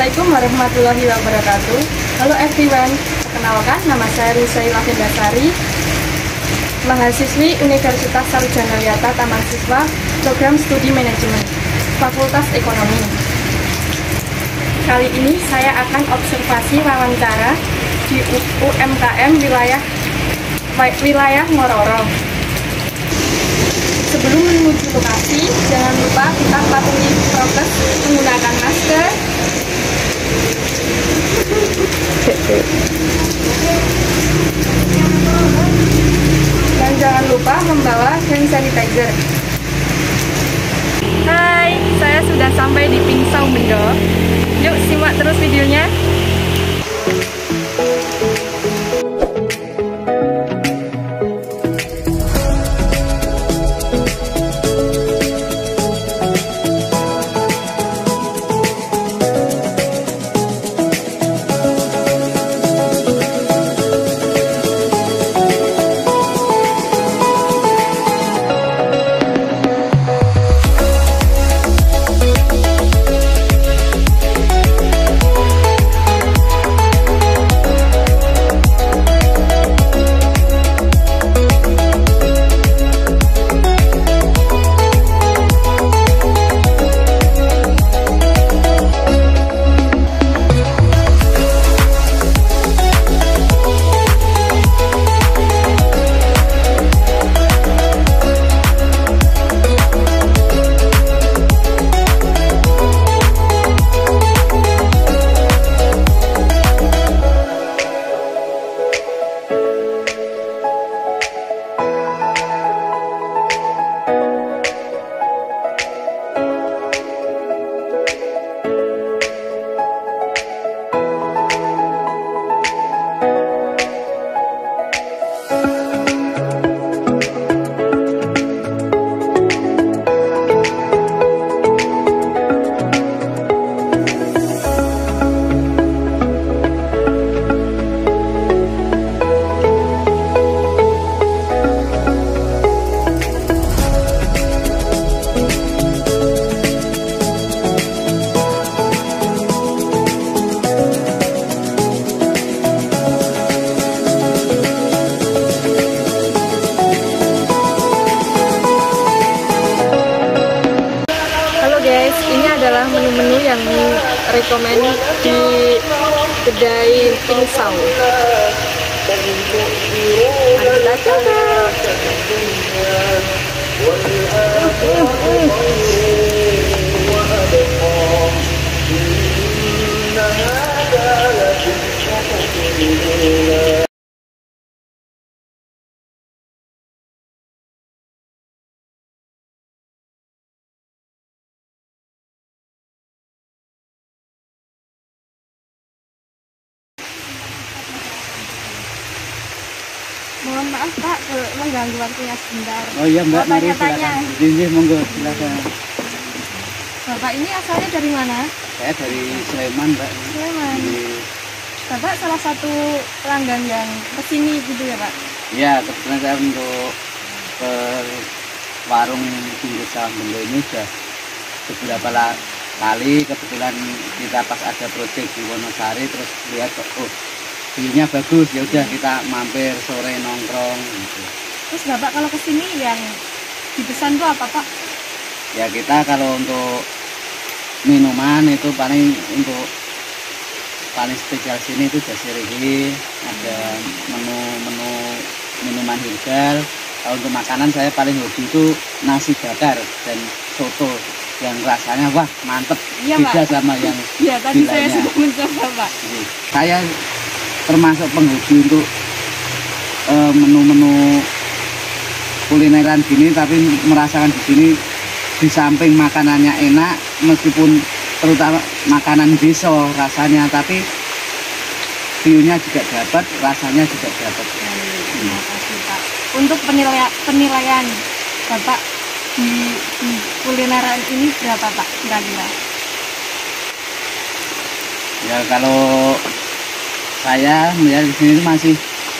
Assalamualaikum warahmatullahi wabarakatuh. Halo everyone, perkenalkan nama saya Rusai Lavendasari, mahasiswi Universitas Sarjana Wiyata Taman Siswa, Program Studi Manajemen, Fakultas Ekonomi. Kali ini saya akan observasi wawancara di UMKM wilayah Ngororo. Sebelum menuju lokasi, jangan lupa kita patuhi prokes menggunakan masker, dan jangan lupa membawa hand sanitizer. Hai, saya sudah sampai di Pingsau Mendo. Yuk simak terus videonya. Ini adalah menu-menu yang rekomend di kedai Pingsau. Mari kita coba. Mohon maaf Pak, mengganggu waktunya sebentar. Oh iya Mbak, mari silakan. Ini monggo silakan. Bapak ini asalnya dari mana? Saya dari Sleman Mbak. Sleman. Bapak salah satu pelanggan yang kesini gitu ya Pak? Iya, kebetulan saya untuk ke warung pinggir sawah Mendo ini sudah beberapa kali. Kebetulan kita pas ada proyek di Wonosari terus lihat oh view-nya bagus, ya udah kita mampir sore nongkrong gitu. Terus Bapak kalau kesini yang dipesan tuh apa Pak? Ya kita kalau untuk minuman itu paling spesial sini itu jasirihi, ada menu minuman herbal. Kalau untuk makanan saya paling hobi itu nasi bakar dan soto yang rasanya wah mantep, iya, beda Pak. Sama yang ya tadi bilanya. saya sudah mencoba Pak. Jadi, saya termasuk penghobi untuk menu-menu kulineran gini, tapi merasakan di sini di samping makanannya enak, meskipun terutama makanan desa rasanya, tapi view-nya juga dapat, rasanya juga dapat. Terima kasih Pak. Untuk penilaian Bapak di kulineran ini berapa Pak kira-kira? Ya kalau saya melihat di sini masih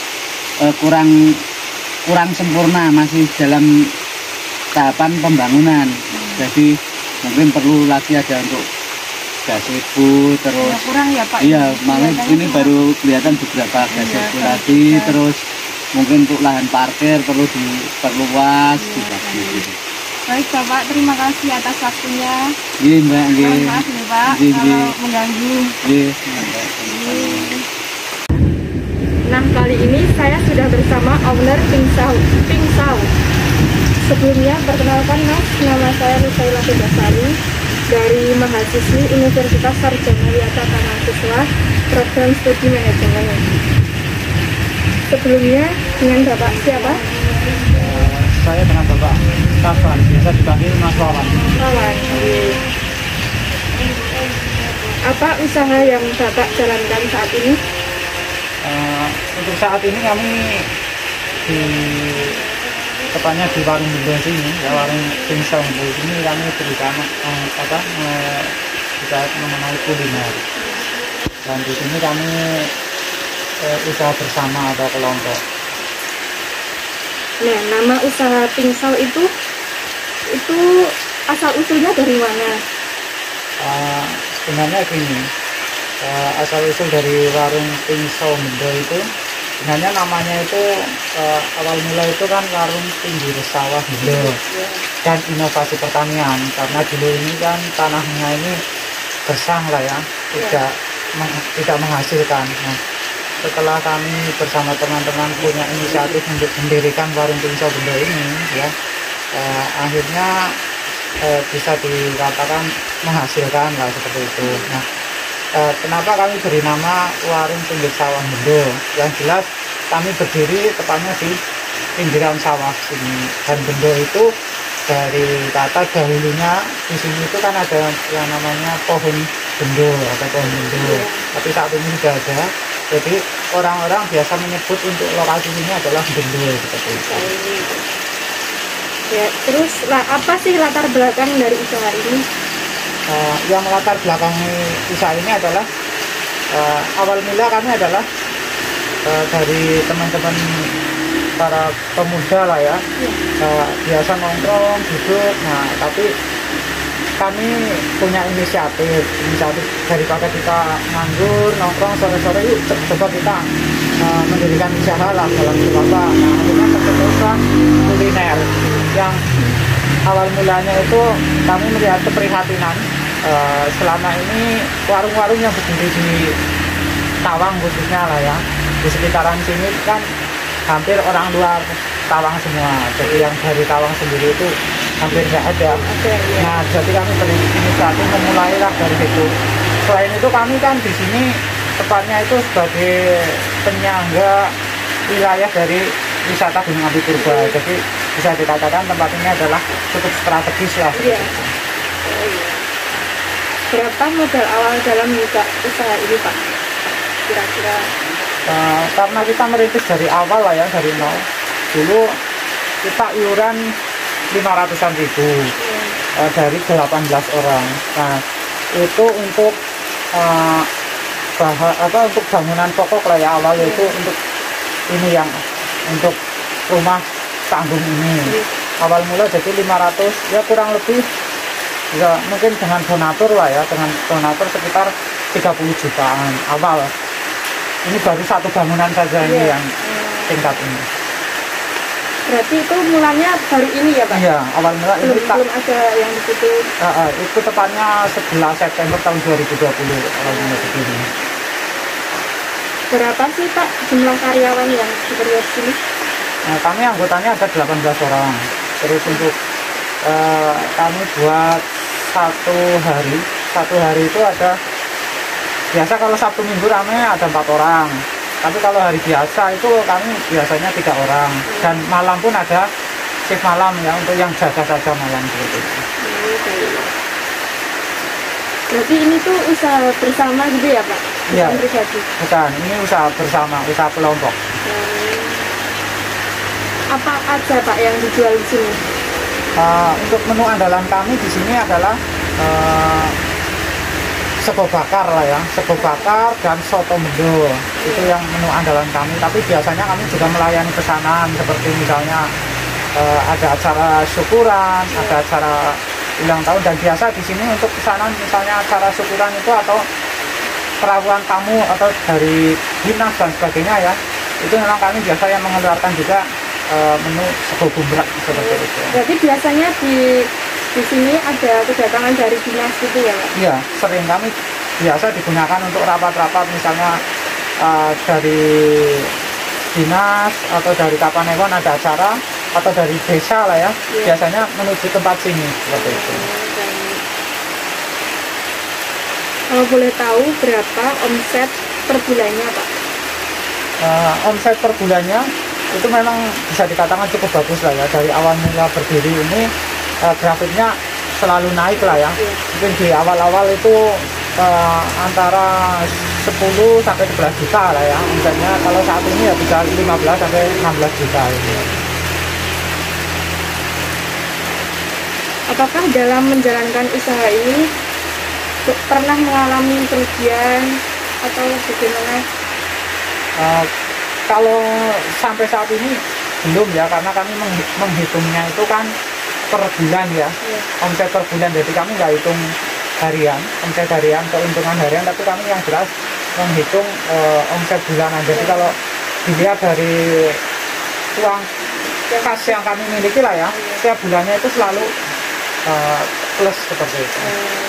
kurang sempurna, masih dalam tahapan pembangunan. Jadi mungkin perlu lagi ada untuk gazebo, terus kurang ya Pak? iya, makanya Kelihatannya ini cuma- baru kelihatan beberapa gazebo Iya, lagi, iya. terus mungkin untuk lahan parkir perlu diperluas Iya, dibagi gitu. Baik Bapak, terima kasih atas waktunya. Iya Mbak, iya. Mohon maaf nih Pak Iya, kalau iya. mengganggu. Iya. Nah, kali ini saya sudah bersama owner Pingsau. Sebelumnya, perkenalkan Mas, nama saya Nusaila Dasari dari mahasiswi Universitas Sarjana Wiyata Mahasiswa Program Studi Manajemen. Sebelumnya, dengan Bapak siapa? Saya dengan Bapak Taufan, biasa dipanggil Mas Wawan. Kawan. Apa usaha yang Bapak jalankan saat ini? Untuk saat ini kami di tepatnya di warung Bendo sini, ya, warung Pingsau Bendo sini kami berikan kita mengenai kuliner. Dan di sini kami usaha bersama atau kelompok. Nah, nama usaha Pingsau itu asal usulnya dari mana? Sebenarnya gini, asal usul dari warung Pingsau Bendo itu sebenarnya namanya itu awal mula itu kan warung pinggir sawah Bendo dan inovasi pertanian, karena dulu ini kan tanahnya ini gersang lah ya, tidak menghasilkan. Nah, setelah kami bersama teman-teman punya inisiatif untuk mendirikan warung Pingsau Bendo ini ya, akhirnya bisa dikatakan menghasilkan lah seperti itu. Nah, kenapa kami beri nama warung pinggir sawah Bendo? Yang jelas kami berdiri tepatnya di pinggiran sawah sini, dan Bendo itu dari kata dahulunya di sini itu kan ada yang namanya pohon Bendo atau pohon Bendo, tapi saat ini sudah ada. Jadi orang-orang biasa menyebut untuk lokasi ini adalah Bendo seperti itu. Ya, terus apa sih latar belakang dari usaha ini? Yang latar belakang usaha ini adalah awal mula kami adalah dari teman-teman para pemuda lah ya, biasa nongkrong duduk. Nah, tapi kami punya inisiatif daripada kita nganggur nongkrong sore-sore, yuk coba kita mendirikan usaha lah dalam apa. Nah, akhirnya terbentuklah kuliner yang awal mulanya itu kami melihat keprihatinan selama ini warung-warung yang berdiri di Tawang khususnya lah ya, di sekitaran sini kan hampir orang luar Tawang semua, jadi yang dari Tawang sendiri itu hampir nggak ada. Nah, jadi kami berinisiatif memulailah dari situ. Selain itu kami kan di sini tepatnya itu sebagai penyangga wilayah dari wisata Gunung Api Purba, jadi bisa dikatakan tempat ini adalah cukup strategis lah. Iya. Berapa modal awal dalam buka usaha ini Pak? Kira-kira? Karena kita merintis dari awal lah ya, dari nol. Dulu kita iuran 500-an ribu dari 18 orang. Nah, itu untuk untuk bangunan pokok lah ya, awal itu untuk ini yang untuk rumah tanggung ini. Awal mula jadi 500, ya kurang lebih ya mungkin dengan donatur lah ya, dengan donatur sekitar 30 jutaan awal. Ini baru satu bangunan saja ini yang tingkat ini. Berarti itu mulanya baru ini ya Pak? Iya, awal mula belum, ini belum ada yang ditutup. itu tepatnya 11 September tahun 2020 awal mula begini. Berapa sih Pak jumlah karyawan yang bekerja di sini? Nah, kami anggotanya ada 18 orang. Terus untuk kami buat satu hari itu ada, biasa kalau Sabtu Minggu rame ada 4 orang. Tapi kalau hari biasa itu kami biasanya 3 orang. Dan malam pun ada shift malam ya, untuk yang jaga saja malam seperti itu. Berarti ini tuh usaha bersama gitu ya Pak? Iya. Bukan pribadi? Bukan, ini usaha bersama, usaha kelompok. Apa aja Pak yang dijual di sini? Untuk menu andalan kami di sini adalah sego bakar lah ya, sego bakar dan soto Bendo. Itu yang menu andalan kami. Tapi biasanya kami juga melayani pesanan, seperti misalnya ada acara syukuran, ada acara ulang tahun. Dan biasa di sini untuk pesanan misalnya acara syukuran itu atau perahuan tamu atau dari dinas dan sebagainya ya, itu memang kami biasa yang mengeluarkan juga menu sego gumbrek seperti itu. Jadi biasanya di sini ada kedatangan dari dinas gitu ya Pak? Iya, sering kami biasa digunakan untuk rapat-rapat misalnya dari dinas atau dari Kapanewon ada acara atau dari desa lah ya, biasanya menuju tempat sini seperti itu. Kalau boleh tahu berapa omset per bulannya Pak? Omset per bulannya itu memang bisa dikatakan cukup bagus lah ya. Dari awal mula berdiri ini grafiknya selalu naik lah ya. Mungkin di awal-awal itu antara 10 sampai 11 juta lah ya omsetnya. Kalau saat ini ya bisa 15 sampai 16 juta gitu. Apakah dalam menjalankan usaha ini pernah mengalami kerugian atau bagaimana? Kalau sampai saat ini belum ya, karena kami menghitungnya itu kan per bulan ya, omset per bulan. Jadi kami nggak hitung harian, omset harian, keuntungan harian, tapi kami yang jelas menghitung omset bulanan. Jadi kalau dilihat dari uang kas yang kami miliki lah ya, setiap bulannya itu selalu plus seperti itu.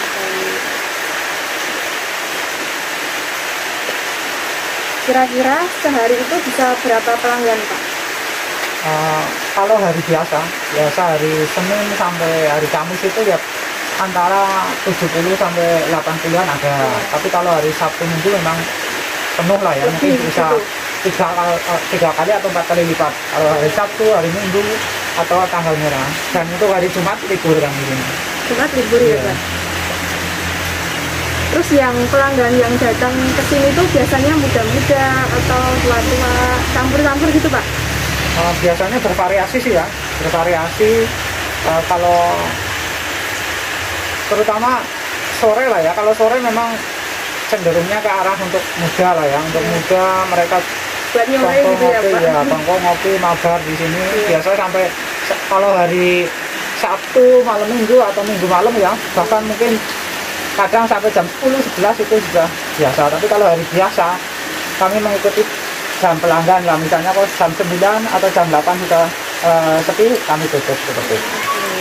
Kira-kira sehari itu bisa berapa pelanggan Pak? Kalau hari biasa hari Senin sampai hari Kamis itu ya antara 70 sampai 80-an ada. Tapi kalau hari Sabtu Minggu memang penuh lah ya, mungkin bisa 3 kali atau 4 kali lipat. Kalau hari Sabtu, hari Minggu atau tanggal merah. Dan untuk hari Jumat libur kami ini. Jumat libur ya Pak? Terus yang pelanggan yang datang ke sini tuh biasanya muda-muda atau tua-tua, campur-campur gitu Pak? Biasanya bervariasi sih ya, bervariasi. Kalau terutama sore lah ya, kalau sore memang cenderungnya ke arah untuk muda lah ya, untuk muda mereka buat nyore gitu ya Pak? Ya, tongko ngopi mabar di sini. Biasanya sampai kalau hari Sabtu malam Minggu atau Minggu malam ya, bahkan mungkin kadang sampai jam 10-11 itu sudah biasa. Tapi kalau hari biasa kami mengikuti jam pelanggan lah, misalnya kalau jam 9 atau jam 8 sudah sepi, kami tutup seperti itu.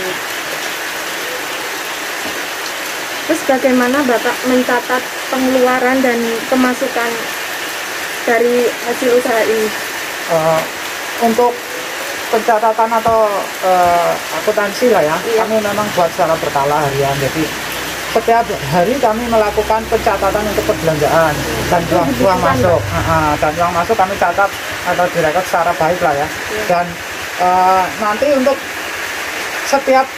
Terus bagaimana Bapak mencatat pengeluaran dan pemasukan dari hasil usaha ini? Untuk pencatatan atau akuntansi lah ya, kami memang buat secara berkala harian. Jadi setiap hari kami melakukan pencatatan untuk perbelanjaan dan uang masuk. Dan uang masuk kami catat atau direkod secara baik lah ya. Dan nanti untuk setiap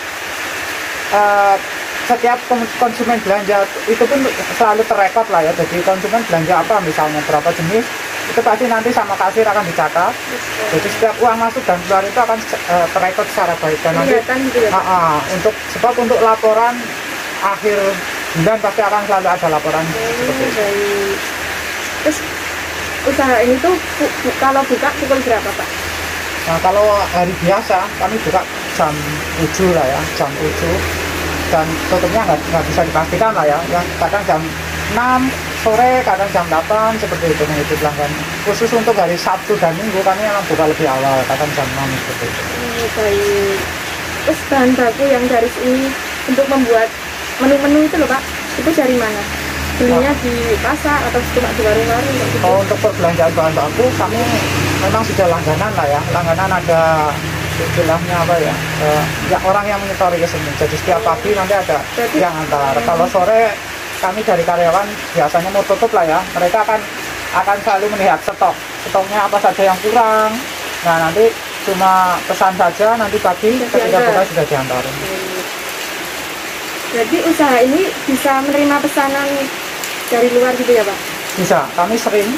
konsumen belanja itu pun selalu terekod lah ya. Jadi konsumen belanja apa misalnya berapa jenis, itu pasti nanti sama kasir akan dicatat. Jadi setiap uang masuk dan keluar itu akan terekod secara baik. Dan nanti sebab untuk laporan akhir bulan pasti akan selalu ada laporan seperti itu. Terus usaha ini tuh kalau buka pukul berapa Pak? Nah, kalau hari biasa kami buka jam 7 lah ya, jam 7, dan tutupnya nggak bisa dipastikan lah ya, kadang jam 6 sore, kadang jam 8 seperti itu mengikuti pelanggan. Khusus untuk hari Sabtu dan Minggu kami memang buka lebih awal, kadang jam 6 seperti itu. Baik. Terus bahan baku yang dari sini untuk membuat menu-menu itu loh Pak, itu dari mana? Belinya di pasar atau cuma di warung-warung? Gitu? Untuk perbelanjaan bahan baku kami memang sudah langganan lah ya. Langganan ada istilahnya apa ya, ya orang yang menyetori ke sini. Jadi setiap pagi nanti ada yang antar. Kalau sore kami dari karyawan biasanya mau tutup lah ya, mereka akan selalu melihat stoknya apa saja yang kurang. Nah nanti cuma pesan saja, nanti pagi ketika buka sudah diantar. Jadi usaha ini bisa menerima pesanan dari luar gitu ya Pak? Bisa, kami sering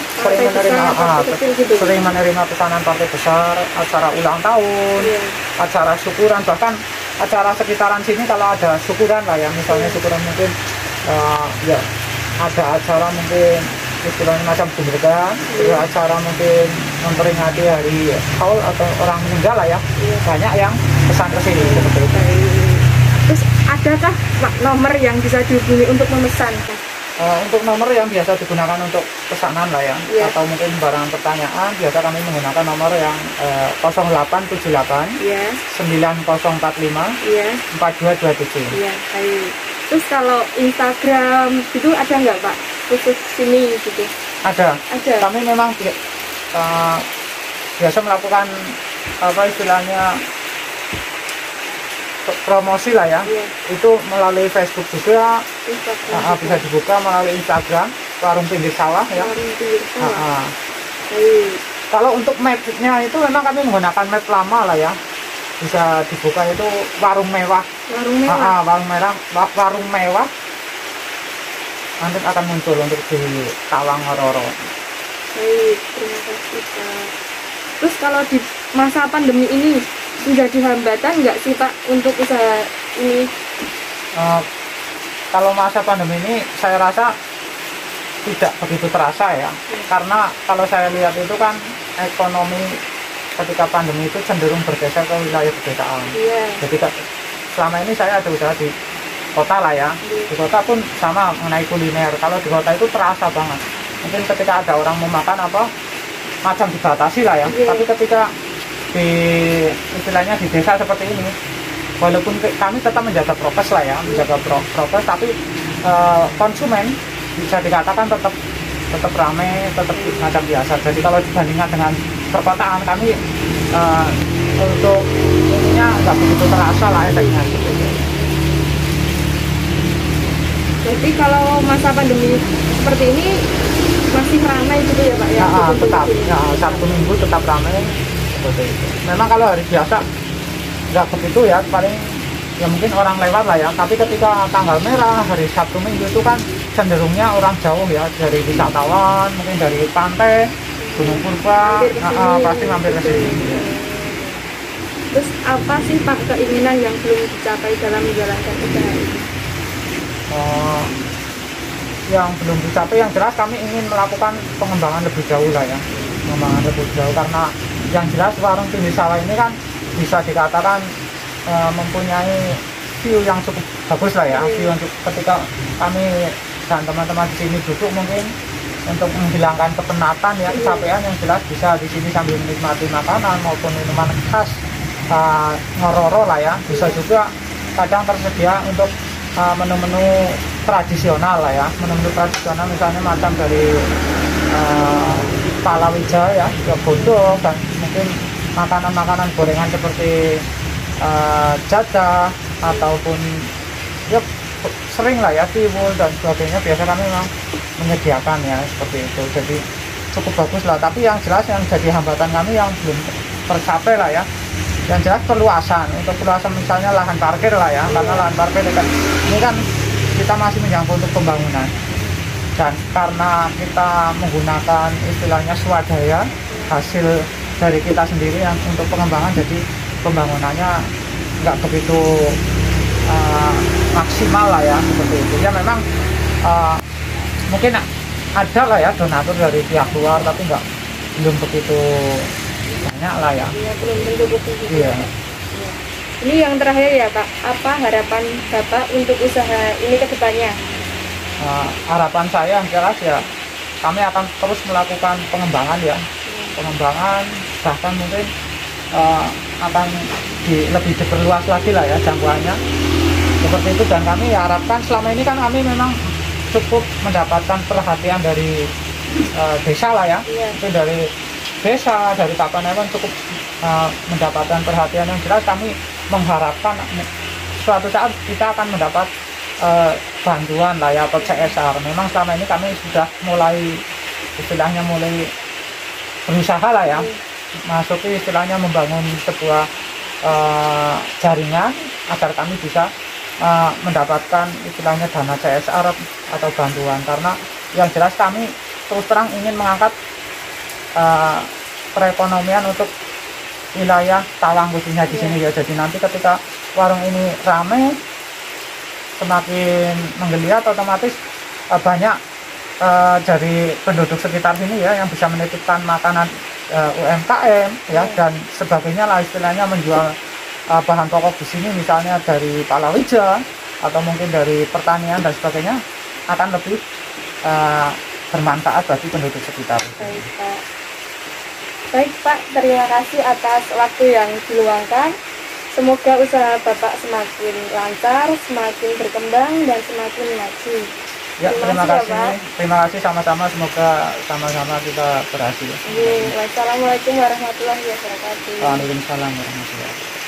menerima pesanan partai besar, acara ulang tahun, acara syukuran, bahkan acara sekitaran sini kalau ada syukuran lah ya, misalnya syukuran mungkin ya ada acara mungkin istilahnya macam gumregan, acara mungkin memperingati hari haul atau orang meninggal lah ya, banyak yang pesan ke sini seperti itu. Terus adakah Pak nomor yang bisa dihubungi untuk memesan? Untuk nomor yang biasa digunakan untuk pesanan lah ya, Iya. atau mungkin barang pertanyaan, biasa kami menggunakan nomor yang 0878 Iya, 9045 iya, 4227. iya, baik. Terus kalau Instagram gitu ada nggak Pak? Khusus sini gitu? Ada. Ada. Kami memang biasa melakukan apa istilahnya promosi lah ya. Iya, Itu melalui Facebook juga, Instagram. bisa dibuka melalui Instagram Warung Pinggir Sawah ya. Warung pinggir sawah. Ah. Baik. Kalau untuk mapnya itu memang kami menggunakan map lama lah ya. Bisa dibuka itu warung mewah. Warung mewah. Warung mewah. Nanti akan muncul untuk di Tawang Roro. Baik, terima kasih Pak. Terus kalau di masa pandemi ini menjadi hambatan nggak sih Pak untuk usaha ini? Kalau masa pandemi ini saya rasa tidak begitu terasa ya, karena kalau saya lihat itu kan ekonomi ketika pandemi itu cenderung bergeser ke wilayah pedesaan. Iya. Jadi selama ini saya ada usaha di kota lah ya, di kota pun sama mengenai kuliner. Kalau di kota itu terasa banget, mungkin ketika ada orang mau makan apa macam dibatasi lah ya. Iya. Tapi ketika di istilahnya di desa seperti ini, walaupun kami tetap menjaga prokes lah ya, menjaga prokes, tapi konsumen bisa dikatakan tetap ramai, tetap macam biasa. Jadi kalau dibandingkan dengan perkotaan, kami untuk ininya nggak begitu terasa lah efeknya. Jadi kalau masa pandemi seperti ini masih ramai gitu ya Pak ya? Tetap ya, Sabtu Minggu tetap ramai seperti itu. Memang kalau hari biasa nggak begitu ya, paling ya mungkin orang lewat lah ya. Tapi ketika tanggal merah, hari Sabtu Minggu itu kan cenderungnya orang jauh ya, dari wisatawan, mungkin dari pantai, Gunung Purba, pasti mampir ke sini. Terus apa sih Pak keinginan yang belum dicapai dalam menjalankan usaha ini? Yang belum dicapai, yang jelas kami ingin melakukan pengembangan lebih jauh lah ya, pengembangan lebih jauh, karena yang jelas warung pinggir sawah ini kan bisa dikatakan mempunyai view yang cukup bagus lah ya. View yang ketika kami dan teman-teman di sini duduk mungkin untuk menghilangkan kepenatan ya, kecapean, yang jelas bisa di sini sambil menikmati makanan maupun minuman khas Ngororo lah ya. Bisa juga kadang tersedia untuk menu-menu tradisional lah ya, menu-menu tradisional misalnya macam dari palawija ya, godok, dan mungkin makanan-makanan gorengan seperti jadah ataupun ya sering lah ya tiwul dan sebagainya. Biasa kami memang menyediakan ya seperti itu, jadi cukup bagus lah. Tapi yang jelas yang jadi hambatan kami yang belum tercapai lah ya, yang jelas perluasan. Untuk perluasan misalnya lahan parkir lah ya, karena lahan parkir ini kan kita masih menyangkut untuk pembangunan, dan karena kita menggunakan istilahnya swadaya hasil dari kita sendiri yang untuk pengembangan, jadi pembangunannya nggak begitu maksimal lah ya seperti itu ya. Memang mungkin ada lah ya donatur dari pihak luar, tapi belum begitu banyak lah ya. Ya, belum tentu begitu. Iya. Ini yang terakhir ya Pak, apa harapan Bapak untuk usaha ini ke depannya? Harapan saya jelas ya, kami akan terus melakukan pengembangan ya, pengembangan, bahkan mungkin akan lebih diperluas lagi lah ya jangkauannya seperti itu. Dan kami harapkan, selama ini kan kami memang cukup mendapatkan perhatian dari desa lah ya, itu dari desa, dari Kapanewon cukup mendapatkan perhatian. Yang jelas kami mengharapkan suatu saat kita akan mendapat bantuan lah ya, atau CSR. Memang selama ini kami sudah mulai istilahnya mulai berusaha lah ya, masuki istilahnya membangun sebuah jaringan agar kami bisa mendapatkan istilahnya dana CSR atau bantuan. Karena yang jelas kami terus terang ingin mengangkat perekonomian untuk wilayah Tawang khususnya di sini ya. Jadi nanti ketika warung ini ramai, semakin menggeliat, otomatis banyak dari penduduk sekitar sini ya yang bisa menitipkan makanan UMKM ya dan sebagainya lah, istilahnya menjual bahan pokok di sini, misalnya dari palawija atau mungkin dari pertanian dan sebagainya akan lebih bermanfaat bagi penduduk sekitar. Baik Pak. Baik Pak, terima kasih atas waktu yang diluangkan. Semoga usaha Bapak semakin lancar, semakin berkembang, dan semakin maju. Ya, terima kasih. Ya, Pak. Terima kasih sama-sama. Semoga sama-sama kita berhasil. Wassalamualaikum warahmatullahi wabarakatuh. Waalaikumsalam warahmatullahi wabarakatuh.